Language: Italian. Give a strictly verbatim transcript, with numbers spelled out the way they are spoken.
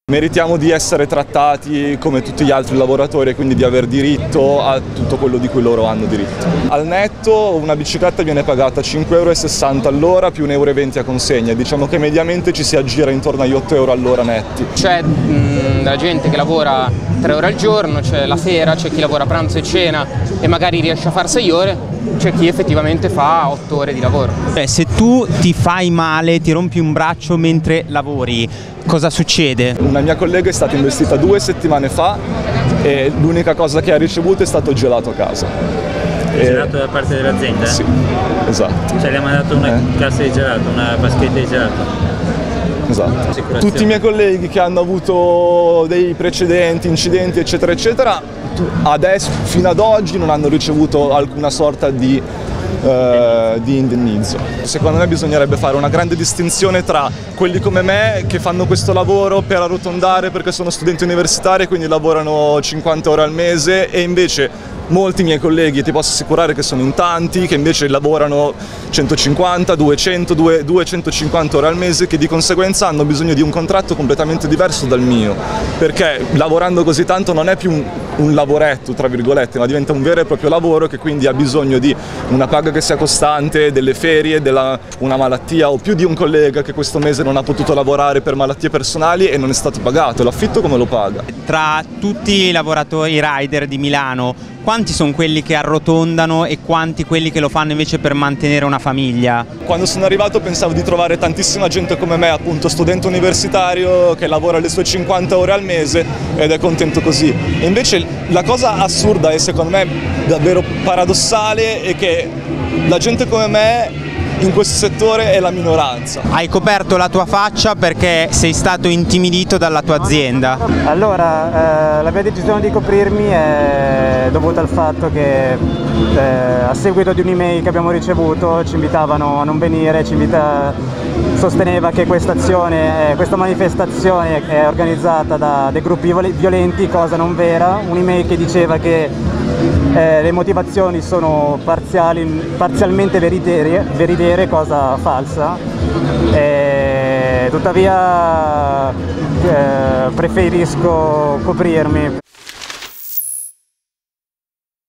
Meritiamo di essere trattati come tutti gli altri lavoratori e quindi di aver diritto a tutto quello di cui loro hanno diritto. Al netto una bicicletta viene pagata cinque e sessanta euro all'ora più un euro e venti a consegna. Diciamo che mediamente ci si aggira intorno agli otto euro all'ora netti. C'è la gente che lavora tre ore al giorno, c'è la sera, c'è chi lavora pranzo e cena e magari riesce a fare sei ore, c'è chi effettivamente fa otto ore di lavoro. Cioè, se tu ti fai male, ti rompi un braccio mentre lavori, cosa succede? Una mia collega è stata investita due settimane fa e l'unica cosa che ha ricevuto è stato gelato a casa. E... Gelato da parte dell'azienda? Sì, esatto. Cioè le ha mandato una eh? cassa di gelato, una vaschetta di gelato? Esatto. Tutti i miei colleghi che hanno avuto dei precedenti, incidenti eccetera eccetera, adesso, fino ad oggi non hanno ricevuto alcuna sorta di, eh, di indennizzo. Secondo me bisognerebbe fare una grande distinzione tra quelli come me che fanno questo lavoro per arrotondare perché sono studenti universitari e quindi lavorano cinquanta ore al mese, e invece molti miei colleghi, ti posso assicurare che sono in tanti, che invece lavorano centocinquanta, duecento, duecentocinquanta ore al mese, che di conseguenza hanno bisogno di un contratto completamente diverso dal mio, perché lavorando così tanto non è più un, un lavoretto, tra virgolette, ma diventa un vero e proprio lavoro che quindi ha bisogno di una paga che sia costante, delle ferie, della, una malattia, o più di un collega che questo mese non ha potuto lavorare per malattie personali e non è stato pagato. L'affitto come lo paga? Tra tutti i lavoratori i rider di Milano, quanti sono quelli che arrotondano e quanti quelli che lo fanno invece per mantenere una famiglia? Quando sono arrivato pensavo di trovare tantissima gente come me, appunto studente universitario che lavora le sue cinquanta ore al mese ed è contento così. E invece la cosa assurda e secondo me davvero paradossale è che la gente come me in questo settore è la minoranza. Hai coperto la tua faccia perché sei stato intimidito dalla tua azienda. Allora, eh, la mia decisione di coprirmi è dovuta al fatto che eh, a seguito di un'email che abbiamo ricevuto ci invitavano a non venire, ci invita, sosteneva che questa azione, eh, questa manifestazione è organizzata da dei gruppi violenti, cosa non vera, un'email che diceva che eh, le motivazioni sono parziali, parzialmente veritiere, veritiere, cosa falsa, e tuttavia eh, preferisco coprirmi.